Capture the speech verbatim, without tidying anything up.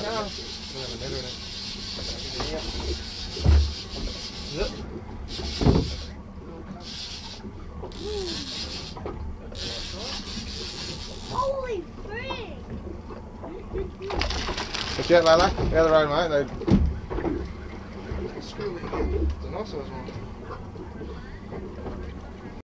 now. Yep. Holy frick! Watch out, Lala. The other way, mate. They... Screw it again. It's a nice one.